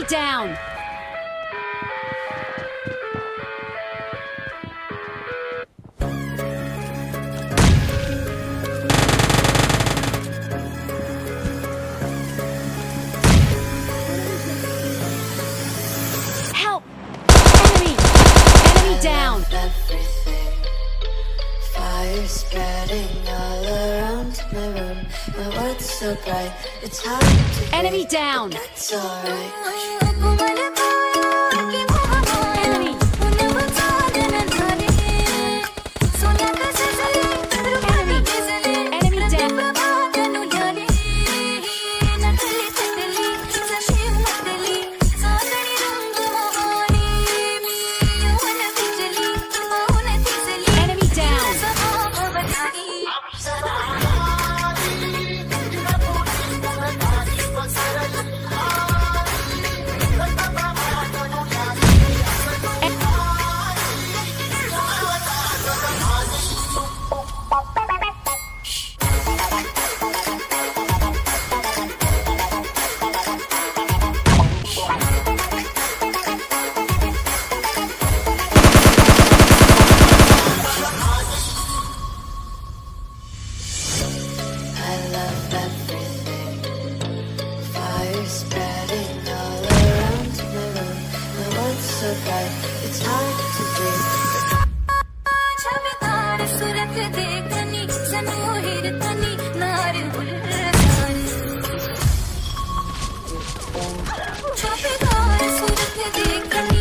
Enemy down! Help! Enemy! Enemy down! Fire spreading all around my room. My world's so bright, it's hard to Enemy down! That's alright. Enemy! Enemy down! Enemy down! I love everything. Fire spreading all around my room. My world's so bright, it's hard to breathe. सूरत देखनी सनोहिर तनी नार छुपेदार सूरत देखनी